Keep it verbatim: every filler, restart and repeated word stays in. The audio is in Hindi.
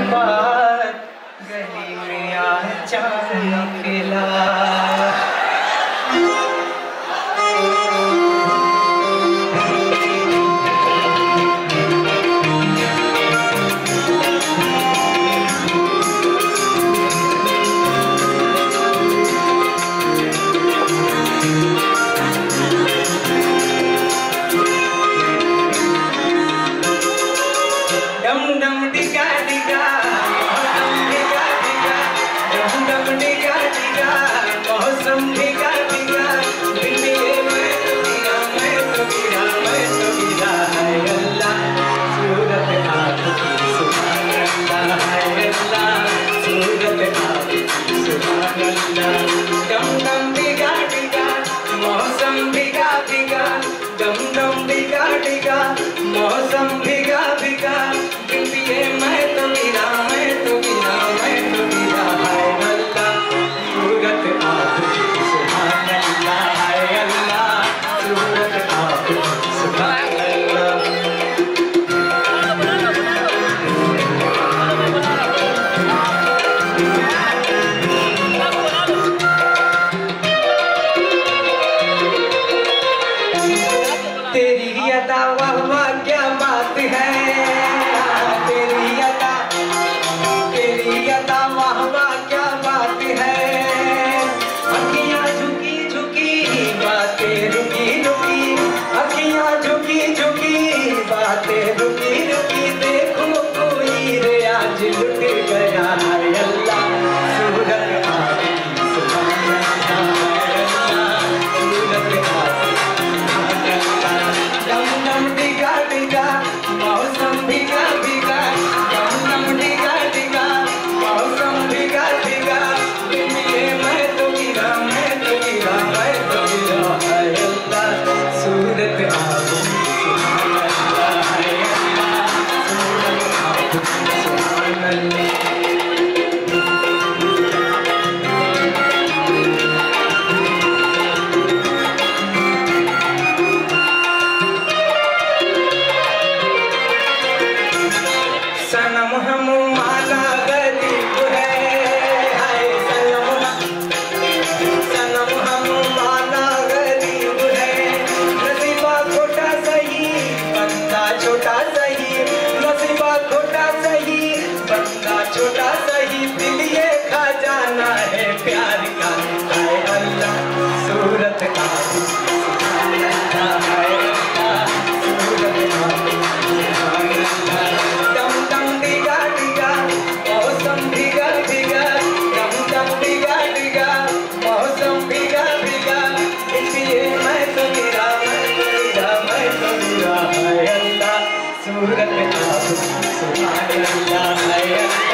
बाद गली में अचानक खिला। डम डम डिगा डिगा डम डिगा डिगा डम डम डिगा डिगा मौसम डिगा डिगा दिल्ली में तो गिरा मैं तो गिरा मैं तो गिरा है अल्लाह सूरत आपकी सुभान अल्लाह है अल्लाह सूरत आपकी सुभान अल्लाह। डम डम डिगा डिगा मौसम डिगा डिगा डम डम डिगा डिगा मौसम डिगा डिगा मैं तो गिरा मैं तो गिरा मैं तो गिरा है अल्लाह सूरत आपकी सुभान अल्लाह है अल्लाह सूरत आपकी सुभान अल्लाह। तेरी अदा वाह वाह क्या बात है, क्या बात है, अखियाँ झुकी झुकी बातें रुकी रुकी, अखियाँ झुकी झुकी बातें रुकी रुकी, देखो कोई रे आज लुट गया है अल्लाह सूरत आपकी सुभान अल्लाह है अल्लाह सूरत आपकी सुभान अल्लाह। डम डम डिगा डिगा मौसम डिगा डिगा डम डम डिगा डिगा मौसम डिगा डिगा दिल्ली मैं तो गिरा मैं तो गिरा मैं तो गिरा है अल्लाह सूरत आपकी सुभान अल्लाह है अल्लाह सूरत आपकी सुभान अल्लाह। सनम हम माना गरीब है, हाय सनम सनम हम माना गरीब है, नसीबा छोटा सही बंदा छोटा सही, नसीबा छोटा सही बंदा छोटा सही, दिल ये खा जाना है प्यार का हाय अल्लाह सूरत आपकी सुभान अल्लाह है अल्लाह सूरत आपकी सुभान अल्लाह। डम डम डिगा डिगा मौसम डिगा डिगा डम डम डिगा डिगा मौसम डिगा डिगा, इसलिए मैं तो गिरा मैं तो गिरा मैं तो गिरा है अल्लाह सूरत आपकी सुभान अल्लाह है अल्लाह।